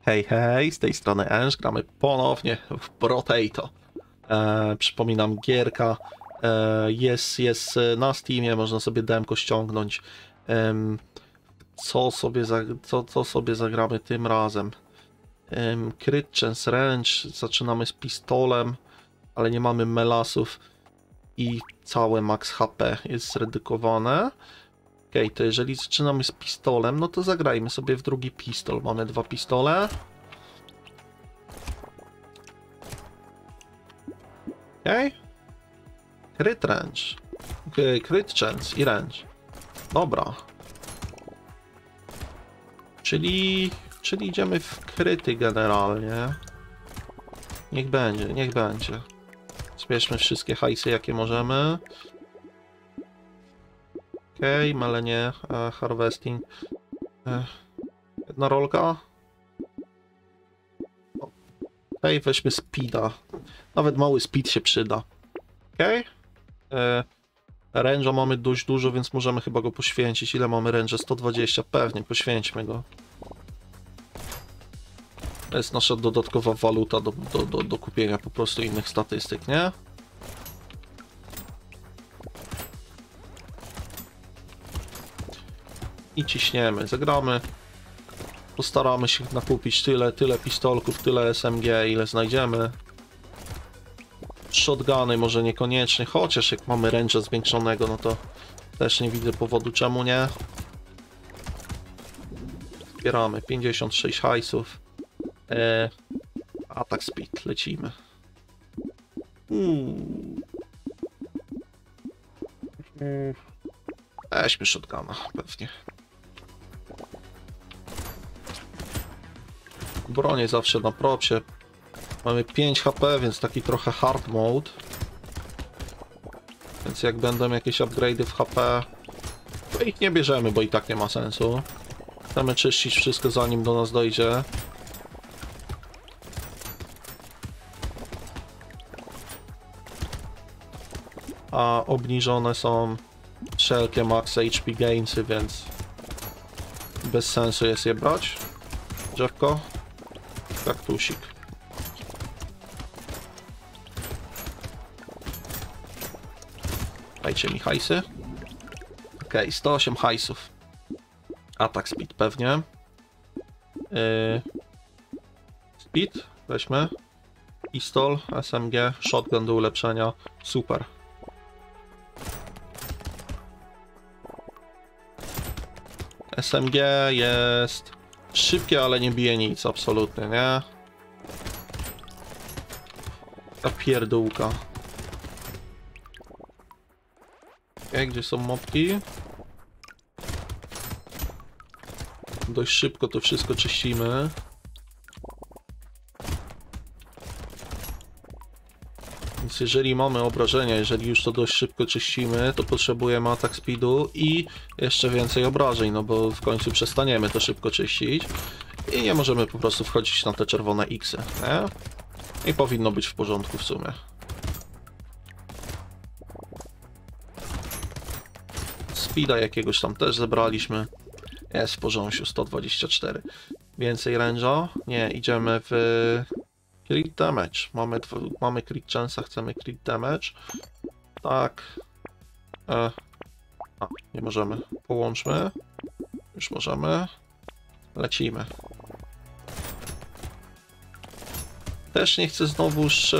Hej, hej, z tej strony Eng, gramy ponownie w Brotato. Przypominam, gierka jest na Steamie, można sobie demko ściągnąć. Co sobie zagramy tym razem? Crit Chance Range, zaczynamy z pistolem, ale nie mamy melasów i całe max HP jest zredukowane. Ok, to jeżeli zaczynamy z pistolem, no to zagrajmy sobie w drugi pistol. Mamy dwa pistole. Ok. Crit range. Crit chance i range. Dobra. Czyli idziemy w kryty generalnie. Niech będzie, niech będzie. Zbierzmy wszystkie hajsy jakie możemy. Okej, malenie, harvesting. Jedna rolka. Okej, weźmy speeda. Nawet mały speed się przyda. Okej. Range'a mamy dość dużo, więc możemy chyba go poświęcić. Ile mamy range'a? 120. Pewnie, poświęćmy go. To jest nasza dodatkowa waluta do kupienia po prostu innych statystyk, nie? I ciśniemy, zagramy. Postaramy się nakupić tyle pistolków, tyle SMG, ile znajdziemy. Shotguny może niekoniecznie, chociaż jak mamy range'a zwiększonego, no to też nie widzę powodu czemu nie. Zbieramy 56 hajsów. Attack speed, lecimy. Weźmy shotguna, pewnie. Bronię zawsze na propsie. Mamy 5 HP, więc taki trochę hard mode. Więc jak będą jakieś upgrade'y w HP, to ich nie bierzemy, bo i tak nie ma sensu. Chcemy czyścić wszystko zanim do nas dojdzie. A obniżone są wszelkie max HP gainsy, więc bez sensu jest je brać. Drzewko. Kaktusik. Dajcie mi hajsy. Ok, 108 hajsów. Attack speed pewnie. Speed weźmy. Pistol, SMG, shotgun do ulepszenia. Super. SMG jest szybkie, ale nie bije nic, absolutnie, nie? Ta pierdółka. Okay, gdzie są mopki? Dość szybko to wszystko czyścimy. Więc jeżeli mamy obrażenia, jeżeli już to dość szybko czyścimy, to potrzebujemy attack speedu i jeszcze więcej obrażeń, no bo w końcu przestaniemy to szybko czyścić i nie możemy po prostu wchodzić na te czerwone X-y, nie? I powinno być w porządku w sumie. Speeda jakiegoś tam też zebraliśmy. Jest w porządku, 124. Więcej range'a? Nie, idziemy w crit damage. Mamy crit chance'a, chcemy crit damage. Tak. Nie możemy. Połączmy. Już możemy. Lecimy. Też nie chcę znowuż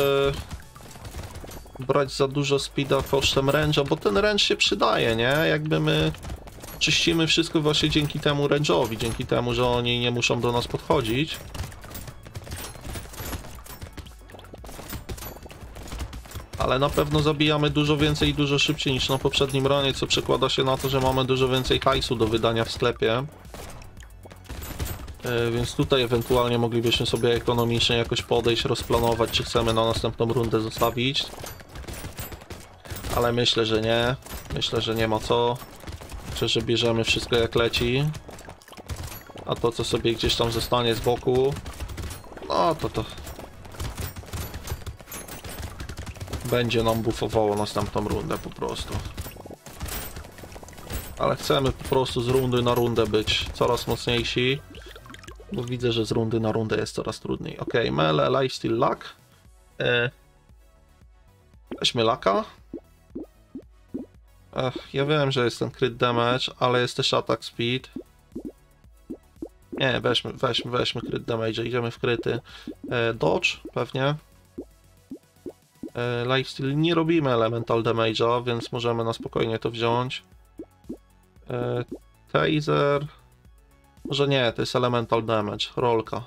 brać za dużo speeda kosztem range'a, bo ten range się przydaje, nie? Jakby my czyścimy wszystko właśnie dzięki temu range'owi, dzięki temu, że oni nie muszą do nas podchodzić. Ale na pewno zabijamy dużo więcej i dużo szybciej niż na poprzednim runie, co przekłada się na to, że mamy dużo więcej hajsu do wydania w sklepie. Więc tutaj ewentualnie moglibyśmy sobie ekonomicznie jakoś podejść, rozplanować, czy chcemy na następną rundę zostawić. Ale myślę, że nie. Myślę, że nie ma co. Myślę, że bierzemy wszystko jak leci. A to, co sobie gdzieś tam zostanie z boku, no to będzie nam buffowało następną rundę po prostu. Ale chcemy po prostu z rundy na rundę być coraz mocniejsi. Bo widzę, że z rundy na rundę jest coraz trudniej. Ok, melee, lifesteal, luck. Weźmy lucka. Ja wiem, że jest ten crit damage, ale jest też attack speed. Nie, weźmy crit damage, idziemy w kryty. Dodge pewnie. Lifesteal nie robimy elemental damage'a, więc możemy na spokojnie to wziąć. Taser. Może nie, to jest elemental damage. Rolka.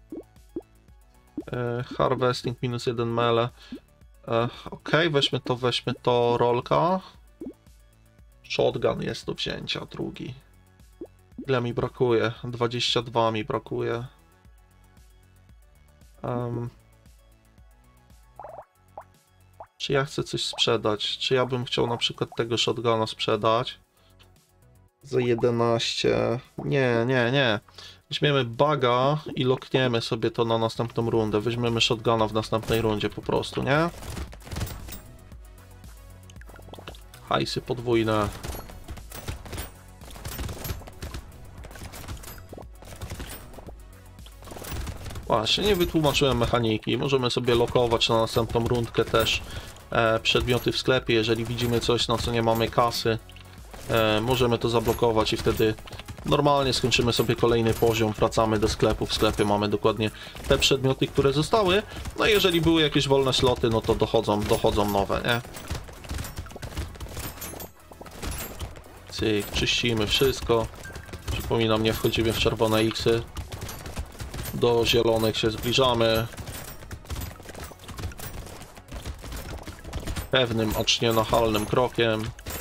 Harvesting -1 melee. Ok, weźmy to rolka. Shotgun jest do wzięcia, drugi. Ile mi brakuje? 22 mi brakuje. Czy ja chcę coś sprzedać? Czy ja bym chciał na przykład tego shotguna sprzedać? Za 11. Nie. Weźmiemy buga i lokniemy sobie to na następną rundę. Weźmiemy shotguna w następnej rundzie po prostu, nie? Hajsy podwójne. Właśnie, nie wytłumaczyłem mechaniki. Możemy sobie lokować na następną rundkę też przedmioty w sklepie. Jeżeli widzimy coś, na co nie mamy kasy, możemy to zablokować i wtedy normalnie skończymy sobie kolejny poziom, wracamy do sklepu, w sklepie mamy dokładnie te przedmioty, które zostały, no i jeżeli były jakieś wolne sloty, no to dochodzą nowe, nie? Cyk, czyścimy wszystko. Przypominam, nie wchodzimy w czerwone X-y. Do zielonych się zbliżamy. Pewnym, acz nie nachalnym krokiem.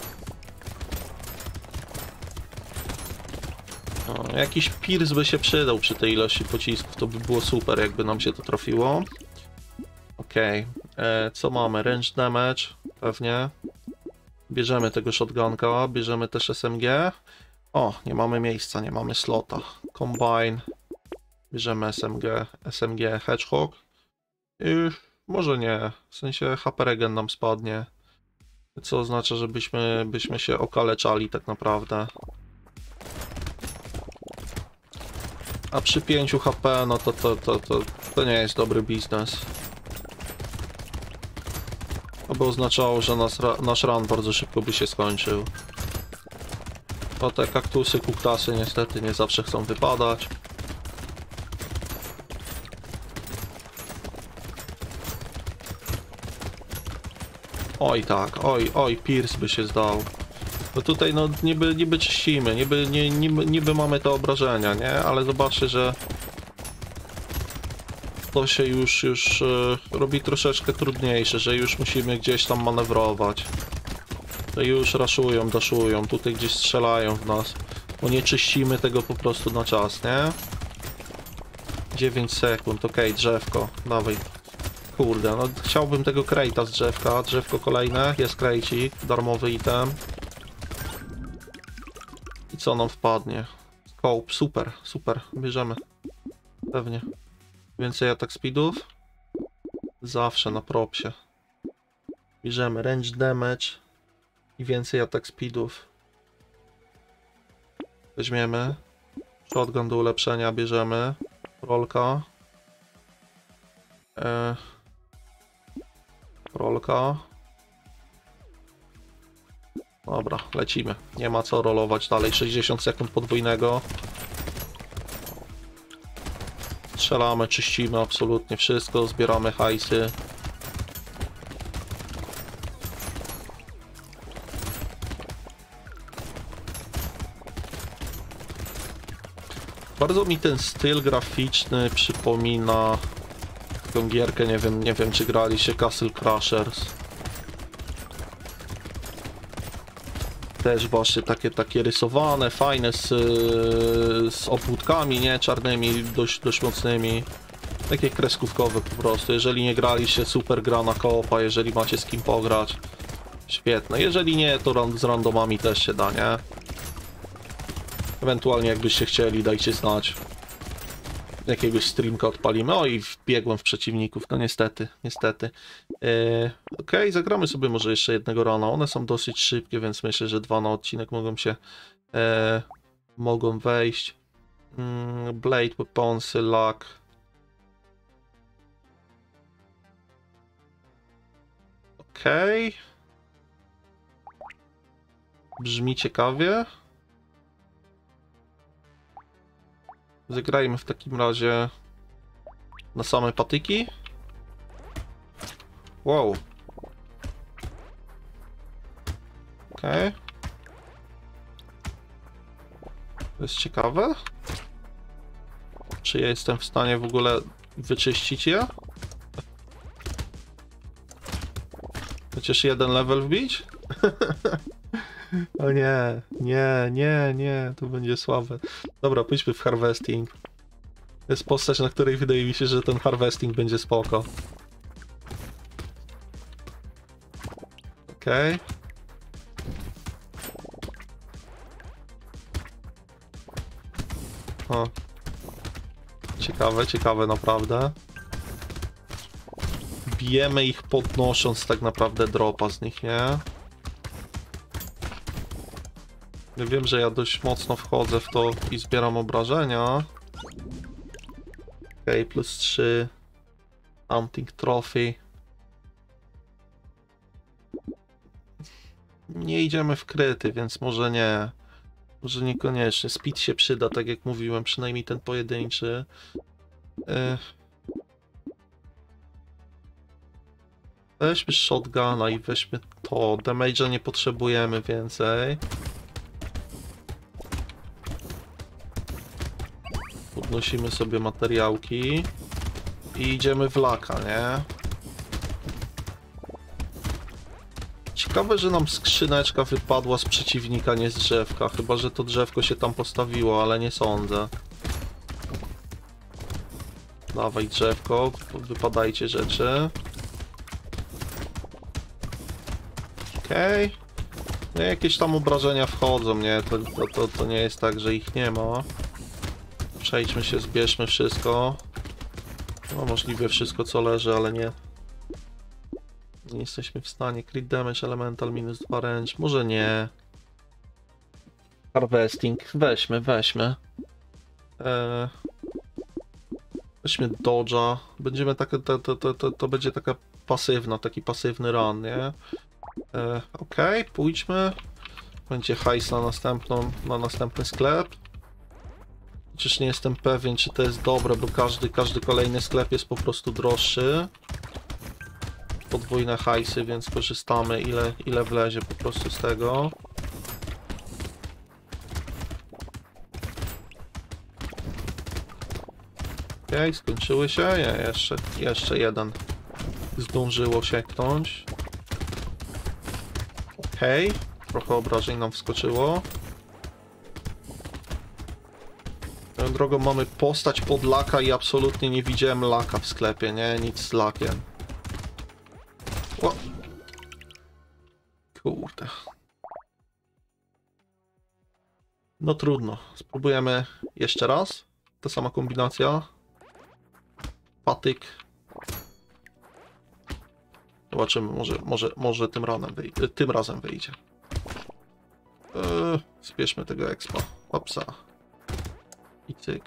No, jakiś Pierce by się przydał przy tej ilości pocisków, to by było super, jakby nam się to trafiło. Okej, co mamy? Range damage, pewnie. Bierzemy tego shotgunka, bierzemy też SMG. O, nie mamy miejsca, nie mamy slota. Combine. Bierzemy SMG Hedgehog. I może nie, w sensie HP regen nam spadnie. Co oznacza, że byśmy się okaleczali tak naprawdę. A przy 5 HP, no to nie jest dobry biznes. To by oznaczało, że nasz run bardzo szybko by się skończył. No te kaktusy, kuktasy niestety nie zawsze chcą wypadać. Oj tak, oj, Pierce by się zdał. No tutaj no niby czyścimy, niby mamy te obrażenia, nie? Ale zobaczcie, że to się już robi troszeczkę trudniejsze, że już musimy gdzieś tam manewrować. To już raszują, daszują, tutaj gdzieś strzelają w nas. Bo nie czyścimy tego po prostu na czas, nie? 9 sekund, okej, drzewko, dawaj. Kurde, no chciałbym tego crate'a z drzewka, drzewko kolejne, jest crate'ik, darmowy item. I co nam wpadnie? Scope, super, bierzemy. Pewnie. Więcej attack speedów? Zawsze na propsie. Bierzemy range damage i więcej attack speedów. Weźmiemy. Shotgun do ulepszenia bierzemy. Rolka. Rolka. Dobra, lecimy. Nie ma co rolować dalej. 60 sekund podwójnego. Strzelamy, czyścimy absolutnie wszystko, zbieramy hajsy. Bardzo mi ten styl graficzny przypomina taką gierkę, nie wiem czy graliście, Castle Crashers. Też właśnie takie rysowane, fajne z obwódkami, nie? Czarnymi, dość mocnymi. Takie kreskówkowe po prostu. Jeżeli nie graliście, super gra na koopa, jeżeli macie z kim pograć. Świetne. Jeżeli nie, to z randomami też się da, nie? Ewentualnie jakbyście chcieli, dajcie znać. Jakiegoś streamka odpalimy. Oj, wbiegłem w przeciwników. No niestety. Okej, zagramy sobie może jeszcze jednego rana. One są dosyć szybkie, więc myślę, że 2 na odcinek mogą wejść. Blade, weaponsy, luck. Okej. Brzmi ciekawie. Zagrajmy w takim razie na same patyki. Wow. Okej. To jest ciekawe. Czy ja jestem w stanie w ogóle wyczyścić je? Chociaż jeden level wbić? O nie, nie, to będzie słabe. Dobra, pójdźmy w harvesting. To jest postać, na której wydaje mi się, że ten harvesting będzie spoko. Okej. O. Ciekawe naprawdę. Bijemy ich podnosząc tak naprawdę dropa z nich, nie? Ja wiem, że ja dość mocno wchodzę w to i zbieram obrażenia. Okej, plus 3. Hunting Trophy. Nie idziemy w kryty, więc może nie. Może niekoniecznie. Speed się przyda, tak jak mówiłem, przynajmniej ten pojedynczy. Weźmy shotguna i weźmy to. Damage'a nie potrzebujemy więcej. Podnosimy sobie materiałki. I idziemy w laka, nie? Ciekawe, że nam skrzyneczka wypadła z przeciwnika, nie z drzewka. Chyba, że to drzewko się tam postawiło, ale nie sądzę. Dawaj drzewko, wypadajcie rzeczy. Okej. No jakieś tam obrażenia wchodzą, nie? To nie jest tak, że ich nie ma. Przejdźmy się, zbierzmy wszystko. No możliwe wszystko co leży, ale nie. Nie jesteśmy w stanie. Crit damage, elemental, minus 2 range. Może nie. Harvesting. Weźmy. Weźmy dodge'a. Będziemy taka, to będzie taka pasywna, taki pasywny run, nie? Okej, pójdźmy. Będzie hajs na następny sklep. Chociaż nie jestem pewien, czy to jest dobre, bo każdy kolejny sklep jest po prostu droższy. Podwójne hajsy, więc korzystamy ile wlezie po prostu z tego. Okej, skończyły się? Nie, jeszcze jeden zdążyło sięgnąć. Okej, trochę obrażeń nam wskoczyło. Swoją drogą mamy postać pod laka i absolutnie nie widziałem laka w sklepie, nie? Nic z lakiem. O! Kurde. No trudno. Spróbujemy jeszcze raz. Ta sama kombinacja. Patyk. Zobaczymy, może tym razem wyjdzie. Zbierzmy tego expa. Opsa. I cyk.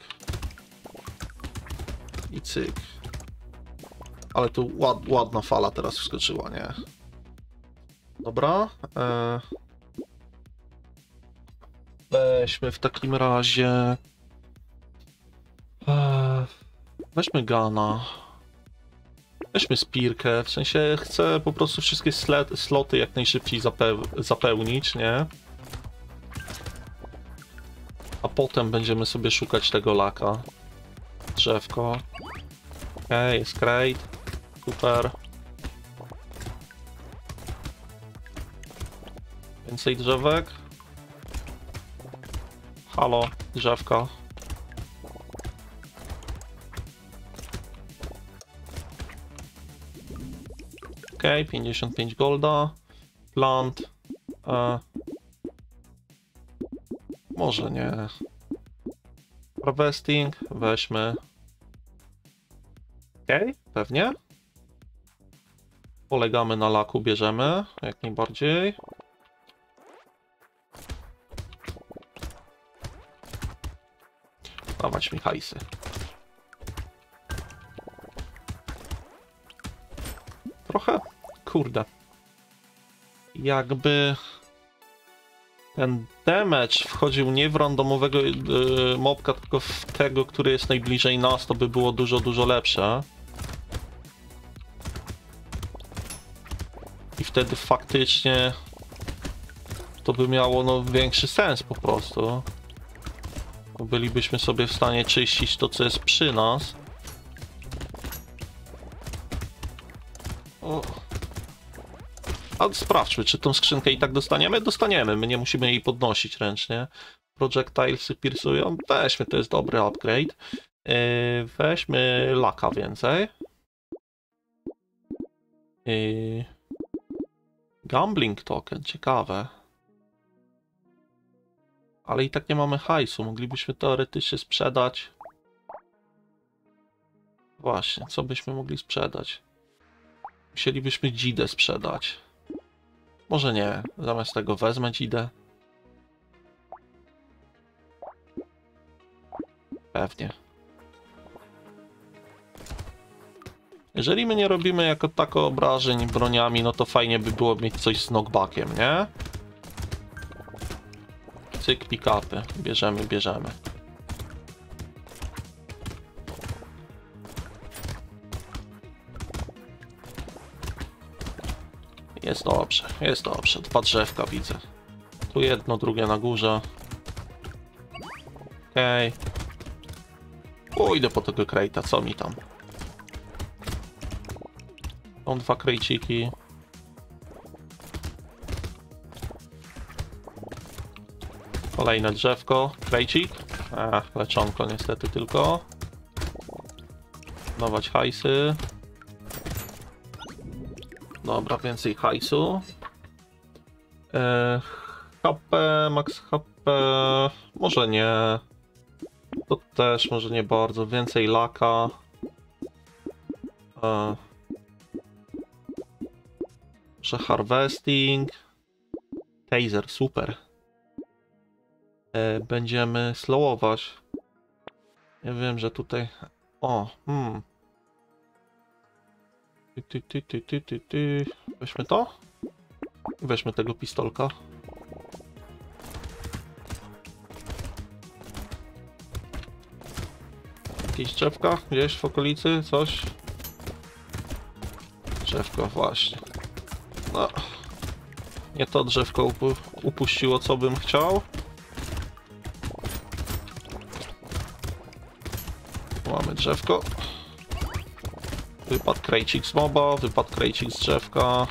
I cyk. Ale tu ładna fala teraz wskoczyła, nie? Dobra. Weźmy w takim razie... Weźmy gana. Weźmy spirkę, w sensie chcę po prostu wszystkie sloty jak najszybciej zapełnić, nie? A potem będziemy sobie szukać tego laka. Drzewko. Okej, jest crate. Super. Więcej drzewek. Halo, drzewka. Okej, 55 golda. Plant. Może nie. Harvesting. Weźmy. Okej, pewnie. Polegamy na laku, bierzemy. Jak najbardziej. Dawać mi hajsy. Trochę, kurde. Jakby ten damage wchodził nie w randomowego mobka, tylko w tego, który jest najbliżej nas, to by było dużo, dużo lepsze. I wtedy faktycznie to by miało no, większy sens po prostu. Bo bylibyśmy sobie w stanie czyścić to, co jest przy nas. O. A sprawdźmy, czy tą skrzynkę i tak dostaniemy? Dostaniemy, my nie musimy jej podnosić ręcznie. Projectilesy piercują? Weźmy, to jest dobry upgrade. Weźmy laka więcej. Gambling token, ciekawe. Ale i tak nie mamy hajsu, moglibyśmy teoretycznie sprzedać. Właśnie, co byśmy mogli sprzedać? Musielibyśmy dzidę sprzedać. Może nie, zamiast tego wezmę dzidę. Pewnie. Jeżeli my nie robimy jako tako obrażeń broniami, no to fajnie by było mieć coś z knockbackiem, nie? Cyk, pick-upy. Bierzemy, bierzemy. Jest dobrze, jest dobrze. 2 drzewka widzę. Tu jedno, drugie na górze. Okej. Pójdę po tego krejta, co mi tam? Są 2 krejciki. Kolejne drzewko. Krejcik. Leczonko niestety tylko. Dawać hajsy. Dobra, więcej hajsu. HP, max HP. Może nie. To też może nie bardzo. Więcej laka. Może harvesting. Taser, super. Będziemy slowować. Ja wiem, że tutaj... O, Weźmy to. Weźmy tego pistolka. Jakieś drzewka? Gdzieś w okolicy? Coś? Drzewko, właśnie. No. Nie to drzewko upuściło, co bym chciał. Mamy drzewko. Wypadł krejcik z moba, wypadł krejcik z drzewka.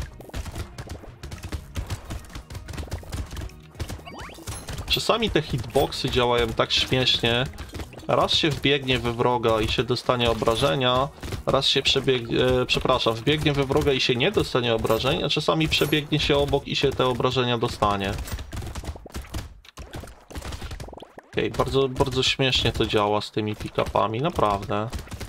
Czasami te hitboxy działają tak śmiesznie. Raz się wbiegnie we wroga i się dostanie obrażenia, raz się wbiegnie we wroga i się nie dostanie obrażeń, a czasami przebiegnie się obok i się te obrażenia dostanie. Okej, bardzo, bardzo śmiesznie to działa z tymi pick-upami, naprawdę.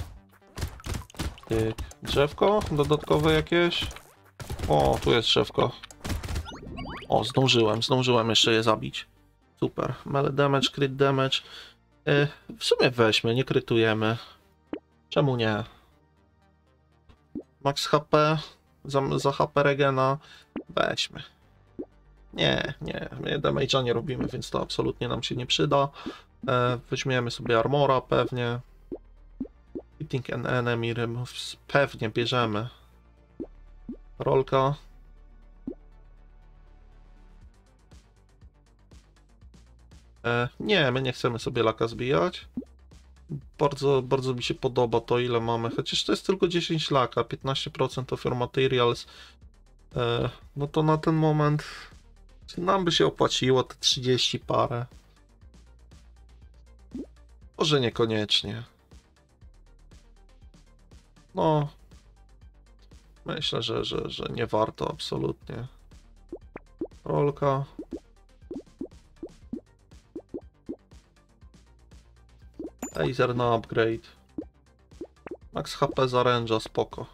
Drzewko dodatkowe jakieś? O, tu jest drzewko. O, zdążyłem jeszcze je zabić. Super, melee damage, crit damage. W sumie weźmy, nie krytujemy. Czemu nie? Max HP, za HP regena, weźmy. Nie, my damage'a nie robimy, więc to absolutnie nam się nie przyda. Weźmiemy sobie armora pewnie. Hitting an enemy removes, pewnie bierzemy. Rolka. Nie, my nie chcemy sobie laka zbijać. Bardzo, bardzo mi się podoba to, ile mamy. Chociaż to jest tylko 10 laka, 15% of your materials. No to na ten moment nam by się opłaciło te 30 parę. Może niekoniecznie. No. Myślę, że nie warto absolutnie. Rolka. Taser na upgrade. Max HP zaręcza, spoko.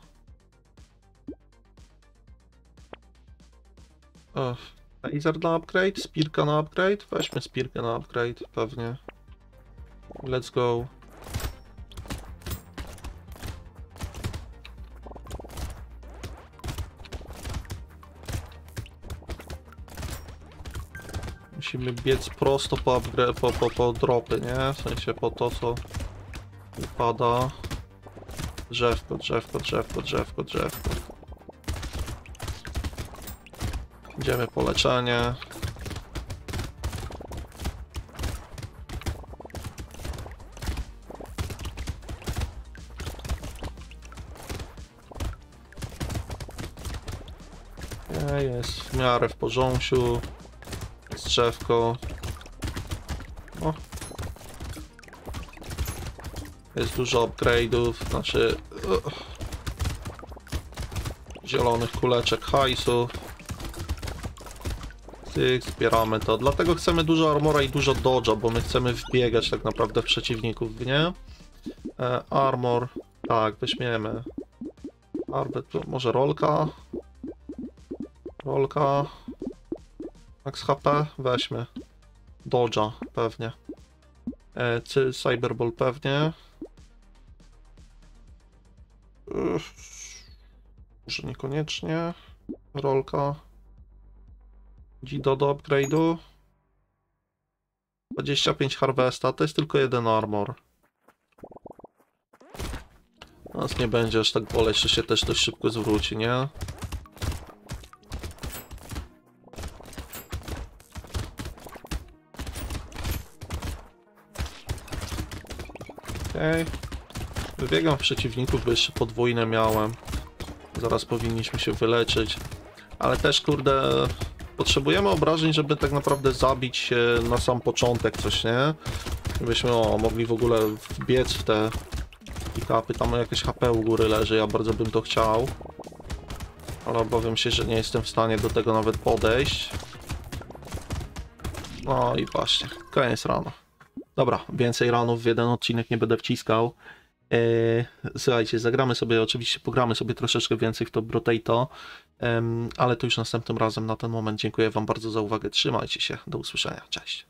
Taser na upgrade? Spirka na upgrade? Weźmy spirkę na upgrade, pewnie. Let's go. Musimy biec prosto po dropy, nie? W sensie po to, co wypada. Drzewko, drzewko, drzewko, drzewko, drzewko. Idziemy po leczenie. Jest w miarę w porządku. Jest drzewko. O. Jest dużo upgrade'ów, znaczy zielonych kuleczek hajsu. Zbieramy to. Dlatego chcemy dużo armora i dużo dodge'a, bo my chcemy wbiegać tak naprawdę w przeciwników, nie? Armor. Tak, weźmiemy. Może rolka? Rolka. Max HP? Weźmy. Dodge'a pewnie. Cyberball pewnie. Może niekoniecznie. Rolka. Dido do upgrade'u. 25 harvesta, to jest tylko jeden armor. Nas nie będzie aż tak boleć, że się też dość szybko zwróci, nie? Okej. Wybiegam w przeciwników, bo jeszcze podwójne miałem. Zaraz powinniśmy się wyleczyć. Ale też, kurde, potrzebujemy obrażeń, żeby tak naprawdę zabić się na sam początek coś, nie? Żebyśmy mogli w ogóle wbiec w te pick-upy. Tam jakieś HP u góry leży, ja bardzo bym to chciał. Ale obawiam się, że nie jestem w stanie do tego nawet podejść. No i właśnie, koniec rana. Dobra, więcej ranów w jeden odcinek nie będę wciskał. Słuchajcie, zagramy sobie, oczywiście pogramy sobie troszeczkę więcej w to Brotato, ale to już następnym razem. Na ten moment dziękuję wam bardzo za uwagę, trzymajcie się, do usłyszenia, cześć.